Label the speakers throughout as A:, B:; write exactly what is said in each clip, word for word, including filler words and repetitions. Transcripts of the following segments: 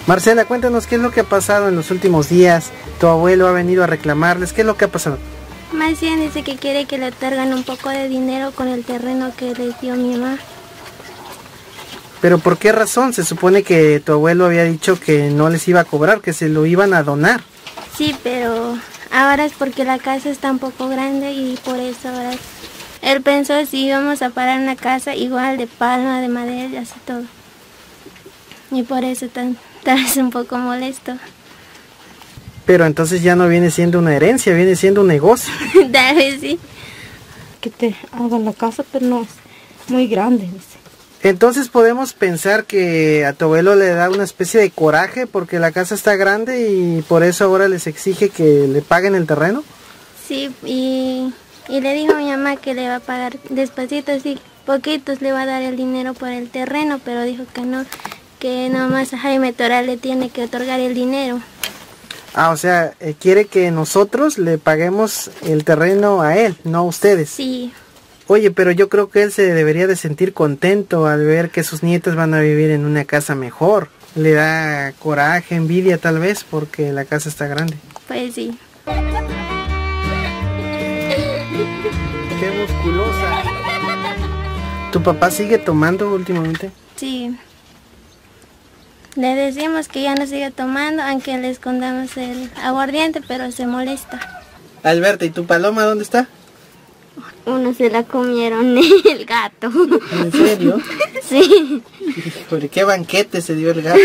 A: Marcela, cuéntanos qué es lo que ha pasado en los últimos días. Tu abuelo ha venido a reclamarles. ¿Qué es lo que ha pasado?
B: Más bien dice que quiere que le otorgan un poco de dinero con el terreno que les dio mi mamá.
A: ¿Pero por qué razón? Se supone que tu abuelo había dicho que no les iba a cobrar, que se lo iban a donar.
B: Sí, pero ahora es porque la casa está un poco grande y por eso ahora él pensó si íbamos a parar una casa igual de palma, de madera y así todo. Y por eso tan, tal vez un poco molesto.
A: Pero entonces ya no viene siendo una herencia, viene siendo un negocio.
B: Tal vez sí.
C: Que te hagan la casa, pero no es muy grande, dice.
A: Entonces podemos pensar que a tu abuelo le da una especie de coraje porque la casa está grande y por eso ahora les exige que le paguen el terreno.
B: Sí, y, y le dijo a mi mamá que le va a pagar despacito, sí, poquitos le va a dar el dinero por el terreno, pero dijo que no, que nomás a Jaime Toral le tiene que otorgar el dinero.
A: Ah, o sea, eh, quiere que nosotros le paguemos el terreno a él, no a ustedes.
B: Sí.
A: Oye, pero yo creo que él se debería de sentir contento al ver que sus nietos van a vivir en una casa mejor. Le da coraje, envidia tal vez, porque la casa está grande.
B: Pues sí.
A: ¡Qué musculosa! ¿Tu papá sigue tomando últimamente?
B: Sí. Le decimos que ya no siga tomando, aunque le escondamos el aguardiente, pero se molesta.
A: Alberto, ¿y tu paloma dónde está?
B: Uno se la comieron el gato.
A: ¿En serio?
B: Sí.
A: ¿Por qué banquete se dio el gato?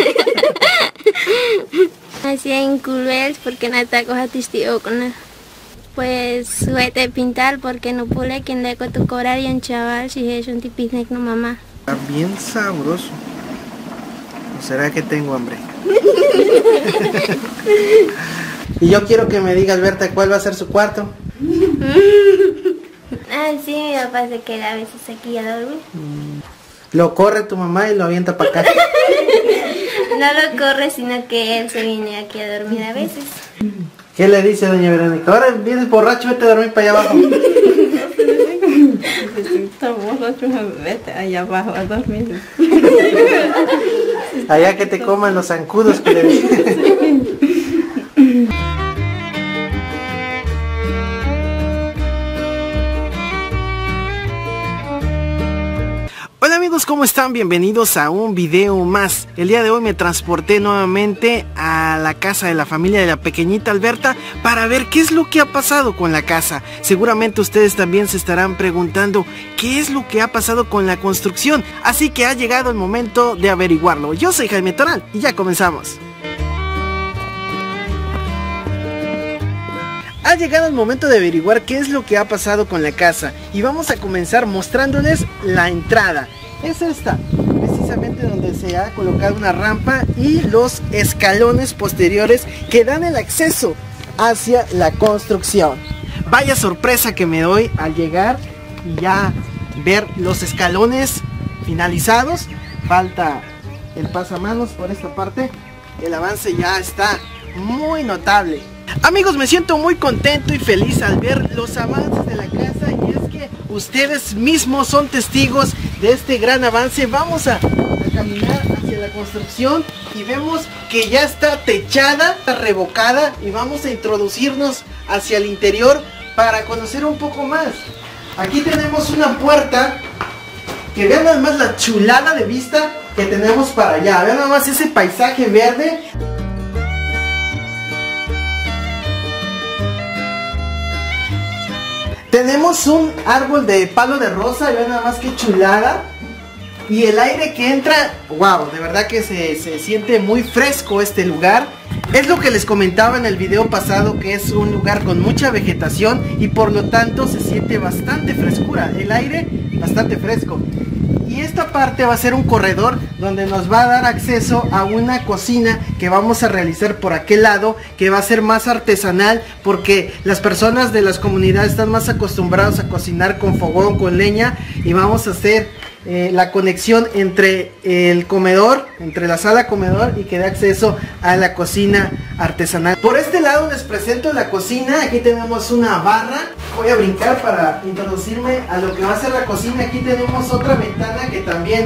B: Así en Culvels porque no está coja testigo con él. Pues suete pintar porque no pule quien le tu cobrar y un chaval si es un tipicnic no mamá.
A: Está bien sabroso. ¿O será que tengo hambre? Y yo quiero que me digas, Berta, ¿cuál va a ser su cuarto?
B: Ah, sí, mi papá se queda a veces aquí a dormir.
A: Lo corre tu mamá y lo avienta para acá.
B: No lo corre, sino que él se viene aquí a dormir a veces.
A: ¿Qué le dice doña Verónica? Ahora vienes borracho, vete a dormir para allá abajo.
C: Estamos borrachos, vete allá abajo a dormir.
A: Allá que te coman los zancudos que le dicen. Hola amigos, ¿cómo están? Bienvenidos a un video más. El día de hoy me transporté nuevamente a la casa de la familia de la pequeñita Alberta para ver qué es lo que ha pasado con la casa. Seguramente ustedes también se estarán preguntando qué es lo que ha pasado con la construcción. Así que ha llegado el momento de averiguarlo. Yo soy Jaime Toral y ya comenzamos. Ha llegado el momento de averiguar qué es lo que ha pasado con la casa y vamos a comenzar mostrándoles la entrada. Es esta, precisamente donde se ha colocado una rampa y los escalones posteriores que dan el acceso hacia la construcción. Vaya sorpresa que me doy al llegar y ya ver los escalones finalizados. Falta el pasamanos por esta parte. El avance ya está muy notable. Amigos, me siento muy contento y feliz al ver los avances de la casa y es que ustedes mismos son testigos de este gran avance. Vamos a, a caminar hacia la construcción y vemos que ya está techada, está revocada y vamos a introducirnos hacia el interior para conocer un poco más. Aquí tenemos una puerta que vean nada más la chulada de vista que tenemos para allá. Vean nada más ese paisaje verde. Tenemos un árbol de palo de rosa, vean nada más que chulada. Y el aire que entra, wow, de verdad que se, se siente muy fresco este lugar. Es lo que les comentaba en el video pasado, que es un lugar con mucha vegetación y por lo tanto se siente bastante frescura, el aire bastante fresco. Y esta parte va a ser un corredor donde nos va a dar acceso a una cocina que vamos a realizar por aquel lado, que va a ser más artesanal porque las personas de las comunidades están más acostumbrados a cocinar con fogón, con leña, y vamos a hacer eh, la conexión entre el comedor, entre la sala comedor y que dé acceso a la cocina artesanal. Por este lado les presento la cocina. Aquí tenemos una barra. Voy a brincar para introducirme a lo que va a ser la cocina. Aquí tenemos otra ventana que también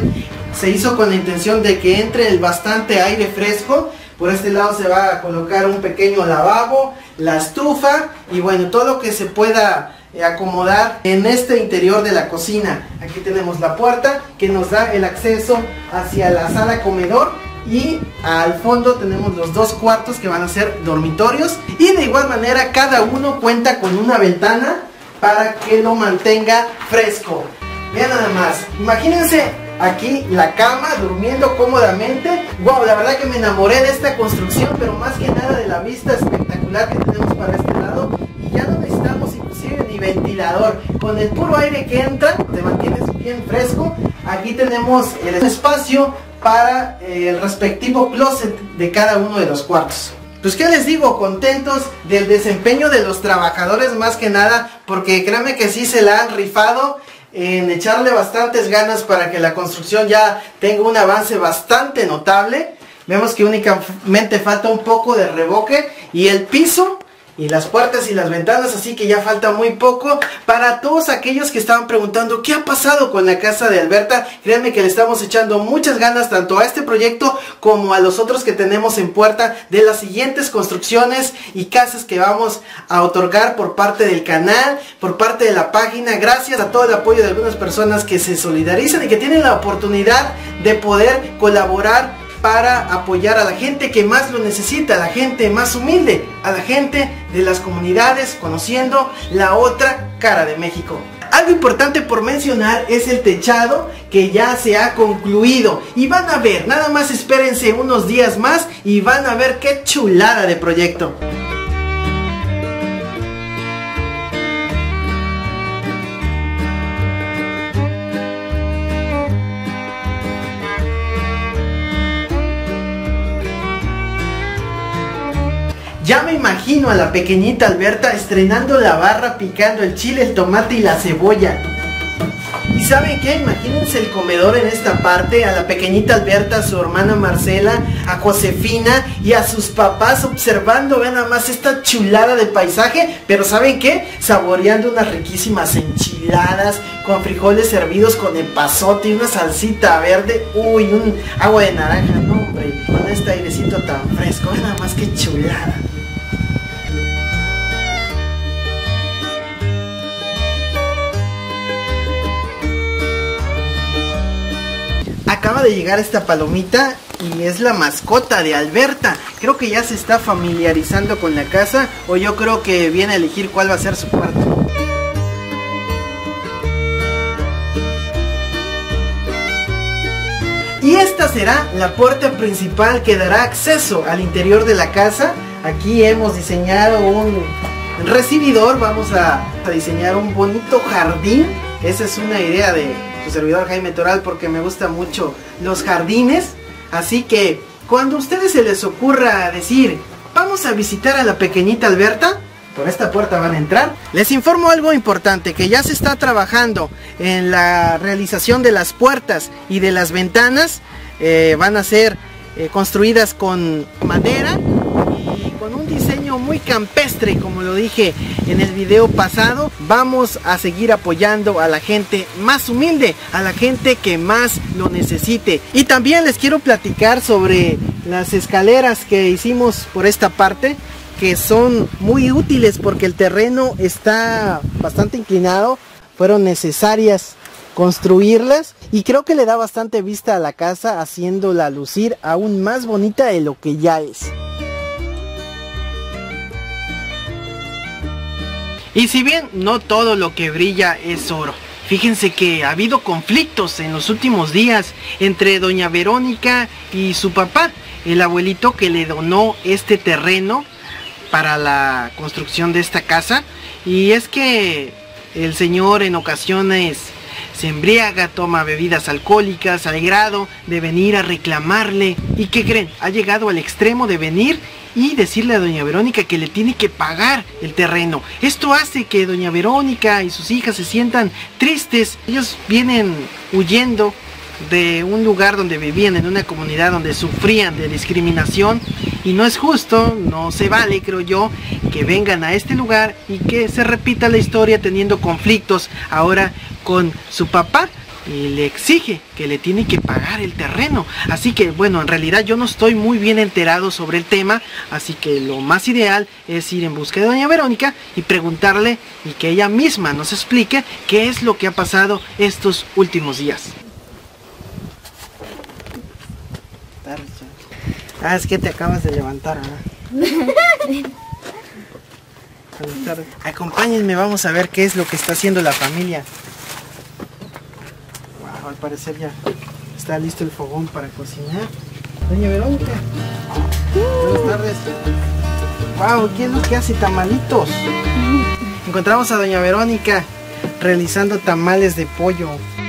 A: se hizo con la intención de que entre el bastante aire fresco. Por este lado se va a colocar un pequeño lavabo, la estufa y bueno, todo lo que se pueda acomodar en este interior de la cocina. Aquí tenemos la puerta que nos da el acceso hacia la sala comedor y al fondo tenemos los dos cuartos que van a ser dormitorios, y de igual manera cada uno cuenta con una ventana para que lo mantenga fresco. Vean nada más, imagínense aquí la cama, durmiendo cómodamente. Wow, la verdad que me enamoré de esta construcción, pero más que nada de la vista espectacular que tenemos para este lado. Y ya no necesitamos inclusive ni ventilador, con el puro aire que entra te mantienes bien fresco. Aquí tenemos el espacio para eh, el respectivo closet de cada uno de los cuartos. Pues qué les digo, contentos del desempeño de los trabajadores más que nada, porque créanme que sí se la han rifado en echarle bastantes ganas para que la construcción ya tenga un avance bastante notable. Vemos que únicamente falta un poco de revoque y el piso y las puertas y las ventanas, así que ya falta muy poco. Para todos aquellos que estaban preguntando qué ha pasado con la casa de Alberta, créanme que le estamos echando muchas ganas tanto a este proyecto como a los otros que tenemos en puerta, de las siguientes construcciones y casas que vamos a otorgar por parte del canal, por parte de la página. Gracias a todo el apoyo de algunas personas que se solidarizan y que tienen la oportunidad de poder colaborar para apoyar a la gente que más lo necesita, a la gente más humilde, a la gente de las comunidades, conociendo la otra cara de México. Algo importante por mencionar es el techado, que ya se ha concluido, y van a ver, nada más espérense unos días más y van a ver qué chulada de proyecto. Ya me imagino a la pequeñita Alberta estrenando la barra, picando el chile, el tomate y la cebolla. ¿Y saben qué? Imagínense el comedor en esta parte, a la pequeñita Alberta, a su hermana Marcela, a Josefina y a sus papás observando, vean nada más esta chulada de paisaje. Pero ¿saben qué? Saboreando unas riquísimas enchiladas con frijoles servidos con epazote y una salsita verde. Uy, un agua de naranja, no hombre, con este airecito tan fresco, vean nada más qué chulada. Acaba de llegar esta palomita y es la mascota de Alberta. Creo que ya se está familiarizando con la casa, o yo creo que viene a elegir cuál va a ser su cuarto. Y esta será la puerta principal que dará acceso al interior de la casa. Aquí hemos diseñado un recibidor, vamos a, a diseñar un bonito jardín. Esa es una idea de su servidor Jaime Toral, porque me gustan mucho los jardines. Así que cuando a ustedes se les ocurra decir vamos a visitar a la pequeñita Alberta, por esta puerta van a entrar. Les informo algo importante, que ya se está trabajando en la realización de las puertas y de las ventanas. eh, Van a ser eh, construidas con madera y con un diseño muy campestre, como lo dije en el video pasado. Vamos a seguir apoyando a la gente más humilde, a la gente que más lo necesite. Y también les quiero platicar sobre las escaleras que hicimos por esta parte, que son muy útiles porque el terreno está bastante inclinado. Fueron necesarias construirlas y creo que le da bastante vista a la casa, haciéndola lucir aún más bonita de lo que ya es. Y si bien no todo lo que brilla es oro, fíjense que ha habido conflictos en los últimos días entre doña Verónica y su papá, el abuelito que le donó este terreno para la construcción de esta casa. Y es que el señor en ocasiones se embriaga, toma bebidas alcohólicas al grado de venir a reclamarle. ¿Y qué creen? Ha llegado al extremo de venir y decirle a doña Verónica que le tiene que pagar el terreno. Esto hace que doña Verónica y sus hijas se sientan tristes. Ellos vienen huyendo de un lugar donde vivían, en una comunidad donde sufrían de discriminación, y no es justo, no se vale, creo yo, que vengan a este lugar y que se repita la historia teniendo conflictos ahora con su papá. y le exige que le tiene que pagar el terreno. Así que bueno, en realidad yo no estoy muy bien enterado sobre el tema, así que lo más ideal es ir en busca de doña Verónica y preguntarle y que ella misma nos explique qué es lo que ha pasado estos últimos días. Ah, es que te acabas de levantar, ¿verdad? Buenas tardes. Acompáñenme, vamos a ver qué es lo que está haciendo la familia. Wow, al parecer ya está listo el fogón para cocinar. Doña Verónica. Buenas tardes. Wow, ¿qué es lo que hace? Tamalitos. Encontramos a doña Verónica realizando tamales de pollo.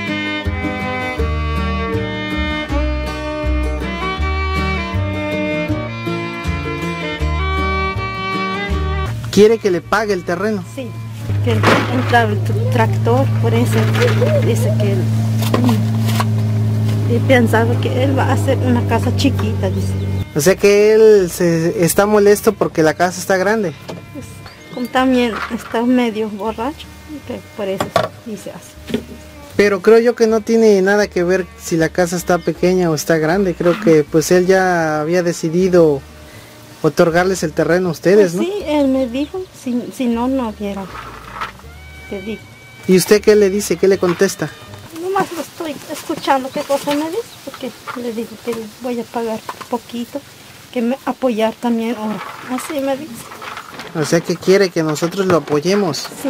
A: ¿Quiere que le pague el terreno?
C: Sí, que entra el tractor, por eso dice que él, y pensaba que él va a hacer una casa chiquita, dice.
A: O sea que él se está molesto porque la casa está grande.
C: Pues, como también está medio borracho, que por eso dice así.
A: Pero creo yo que no tiene nada que ver si la casa está pequeña o está grande. Creo que pues él ya había decidido otorgarles el terreno a ustedes, ¿no?
C: Sí, él me dijo, si, si no, no hubiera. Te digo.
A: ¿Y usted qué le dice? ¿Qué le contesta?
C: Nomás lo estoy escuchando qué cosa me dice, porque le digo que voy a pagar poquito, que me apoyar también ahora. Así me dice.
A: O sea que quiere que nosotros lo apoyemos.
C: Sí.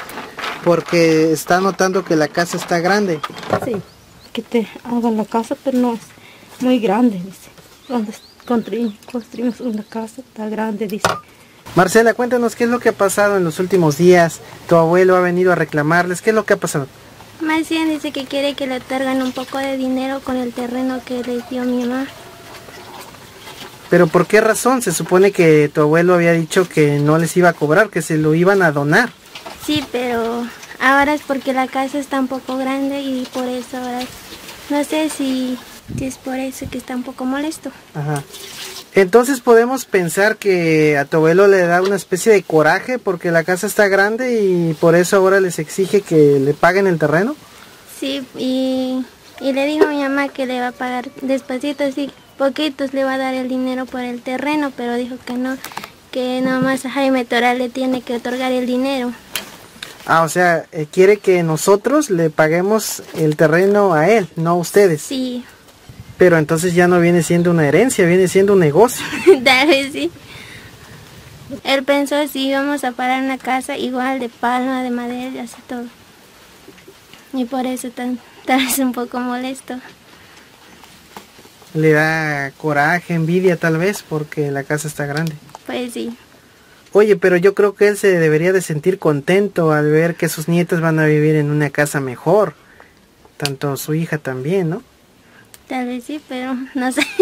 A: Porque está notando que la casa está grande.
C: Sí, que te haga la casa, pero no es muy grande, dice. Donde construimos, construimos una casa, está grande, dice.
A: Marcela, cuéntanos qué es lo que ha pasado en los últimos días. Tu abuelo ha venido a reclamarles. ¿Qué es lo que ha pasado?
B: Más bien dice que quiere que le otorgan un poco de dinero con el terreno que le dio mi mamá.
A: ¿Pero por qué razón? Se supone que tu abuelo había dicho que no les iba a cobrar, que se lo iban a donar.
B: Sí, pero ahora es porque la casa está un poco grande y por eso ahora no sé si, si es por eso que está un poco molesto.
A: Ajá. Entonces podemos pensar que a tu abuelo le da una especie de coraje porque la casa está grande y por eso ahora les exige que le paguen el terreno.
B: Sí, y, y le dijo a mi mamá que le va a pagar despacito, así poquitos le va a dar el dinero por el terreno, pero dijo que no, que nomás a Jaime Toral le tiene que otorgar el dinero.
A: Ah, o sea, eh, quiere que nosotros le paguemos el terreno a él, no a ustedes.
B: Sí.
A: Pero entonces ya no viene siendo una herencia, viene siendo un negocio.
B: Tal vez sí. Él pensó si íbamos a parar una casa igual de palma, de madera y así todo. Y por eso tan, tal vez un poco molesto.
A: Le da coraje, envidia tal vez, porque la casa está grande.
B: Pues sí.
A: Oye, pero yo creo que él se debería de sentir contento al ver que sus nietos van a vivir en una casa mejor. Tanto su hija también, ¿no?
B: Tal vez sí, pero no sé.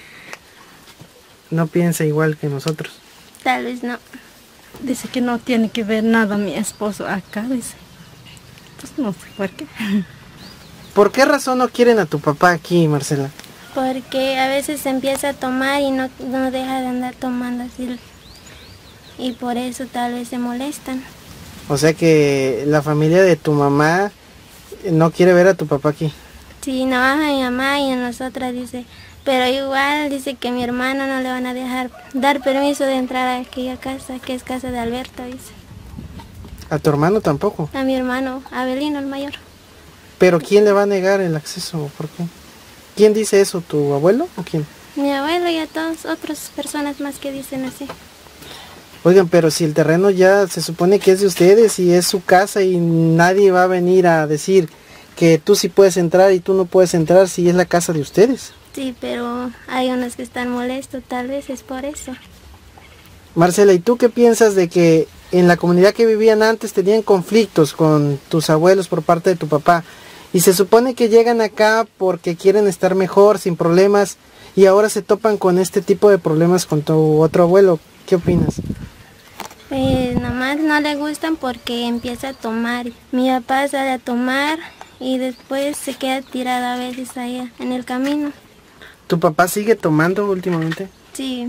A: No piensa igual que nosotros.
B: Tal vez no.
C: Dice que no tiene que ver nada mi esposo acá, dice. Pues no sé por qué.
A: ¿Por qué razón no quieren a tu papá aquí, Marcela?
B: Porque a veces se empieza a tomar y no, no deja de andar tomando así. Y por eso tal vez se molestan.
A: O sea que la familia de tu mamá no quiere ver a tu papá aquí.
B: Sí, no a mi mamá y a nosotras, dice. Pero igual dice que a mi hermano no le van a dejar dar permiso de entrar a aquella casa, que es casa de Alberto, dice.
A: ¿A tu hermano tampoco?
B: A mi hermano, Abelino, el mayor.
A: ¿Pero quién le va a negar el acceso? ¿Por qué? ¿Quién dice eso? ¿Tu abuelo o quién?
B: Mi abuelo y a todas otras personas más que dicen así.
A: Oigan, pero si el terreno ya se supone que es de ustedes y es su casa y nadie va a venir a decir que tú sí puedes entrar y tú no puedes entrar si es la casa de ustedes.
B: Sí, pero hay unos que están molestos, tal vez es por eso.
A: Marcela, ¿y tú qué piensas de que en la comunidad que vivían antes tenían conflictos con tus abuelos por parte de tu papá? Y se supone que llegan acá porque quieren estar mejor, sin problemas, y ahora se topan con este tipo de problemas con tu otro abuelo. ¿Qué opinas?
B: Pues nomás no le gustan porque empieza a tomar. Mi papá sale a tomar y después se queda tirado a veces allá en el camino.
A: ¿Tu papá sigue tomando últimamente?
B: Sí.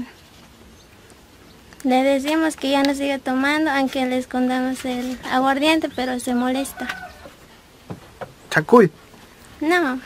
B: Le decimos que ya no sigue tomando, aunque le escondamos el aguardiente, pero se molesta.
A: Chacul,
B: No.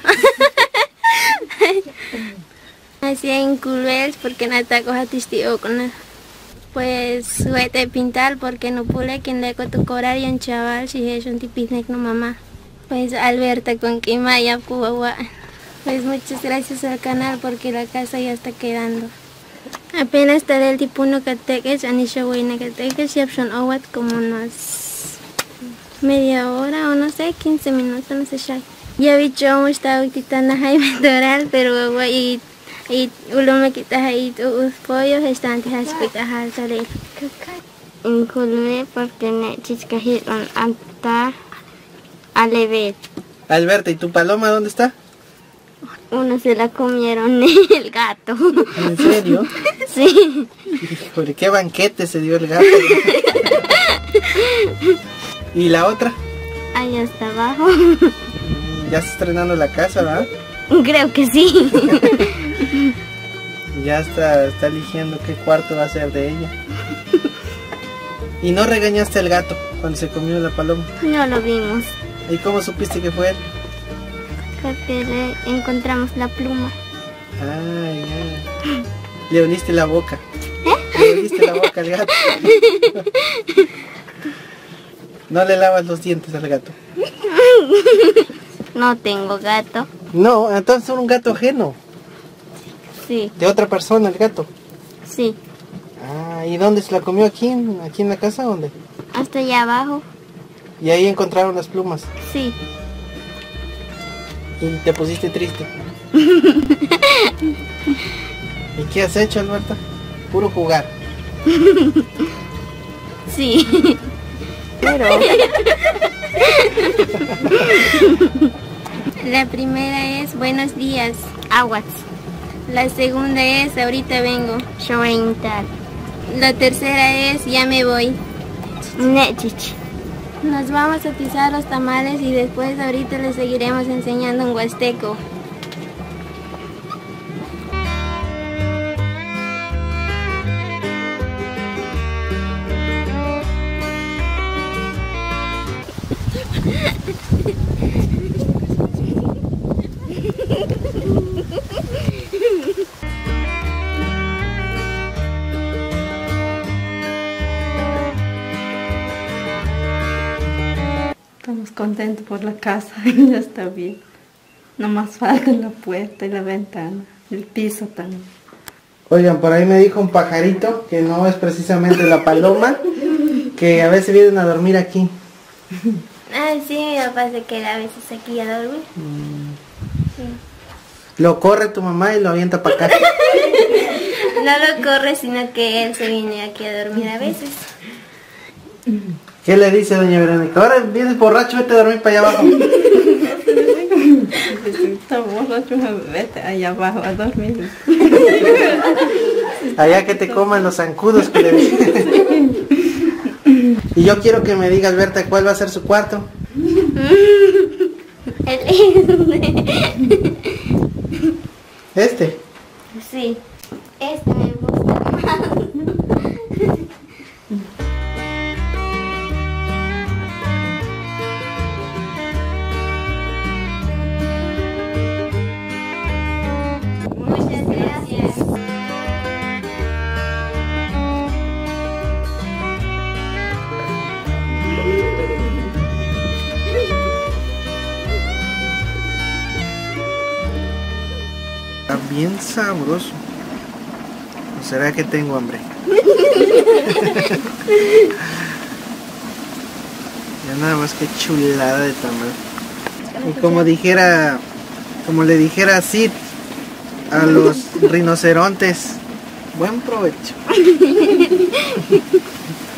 B: Así en culves porque no te coja tistio con él. Pues suete pintar porque no pude quien le coto cobrar y un chaval si es un tipicnic no mamá. Pues Alberta con Kimaya Cuba. Pues muchas gracias al canal porque la casa ya está quedando. Apenas estaré el tipo uno que te que es anisha buena que te que se option owat como unos media hora o no sé, quince minutos, no sé ya. Ya vi yo estaba quitando Jaime Doral, pero y y ulo me quita ahí tus pollos están te aspectas al salir.
D: Incluye porque necesitas ir anta a lever.
A: Alberta, ¿y tu paloma dónde está?
D: Uno se la comieron el gato.
A: ¿En serio?
D: Sí.
A: Híjole, qué banquete se dio el gato. ¿Y la otra?
D: Ahí hasta abajo.
A: Ya está estrenando la casa, ¿verdad?
D: Creo que sí.
A: Ya está, está eligiendo qué cuarto va a ser de ella. ¿Y no regañaste al gato cuando se comió la paloma?
D: No lo vimos.
A: ¿Y cómo supiste que fue él?
D: Porque le encontramos la pluma.
A: Ah, ya. Le oliste la boca. ¿Eh? Le oliste la boca al gato. No le lavas los dientes al gato.
D: No tengo gato.
A: No, entonces es un gato ajeno.
D: Sí.
A: De otra persona el gato.
D: Sí.
A: Ah, ¿y dónde se la comió? ¿Aquí? ¿Aquí en la casa? ¿Dónde?
D: Hasta allá abajo.
A: Y ahí encontraron las plumas.
D: Sí.
A: Y te pusiste triste. ¿Y qué has hecho, Alberta? Puro jugar.
D: Sí.
A: Pero...
B: La primera es buenos días.
D: Aguas.
B: La segunda es ahorita vengo.
D: Showintar.
B: La tercera es ya me voy.
D: Nechich.
B: Nos vamos a pisar los tamales y después ahorita les seguiremos enseñando en huasteco.
C: Estamos contentos por la casa, ya está bien. Nomás falta la puerta y la ventana, el piso también.
A: Oigan, por ahí me dijo un pajarito, que no es precisamente la paloma, que a veces vienen a dormir aquí.
B: Ah, sí, mi papá se queda a veces aquí a dormir.
A: Mm. Sí. Lo corre tu mamá y lo avienta para acá.
B: No lo corre, sino que él se viene aquí a dormir a veces.
A: ¿Qué le dice doña Verónica? Ahora vienes borracho, vete a dormir para allá abajo.
C: Está borracho, vete allá abajo a dormir.
A: Allá que te coman los zancudos que le dicen. Y yo quiero que me digas, Berta, ¿cuál va a ser su cuarto? ¿Este?
D: Sí. Este me gusta más.
B: Muchas gracias.
A: Está bien sabroso. ¿O será que tengo hambre? Ya nada más que chulada de tamal. Y como dijera, como le dijera Sid a los rinocerontes, buen provecho.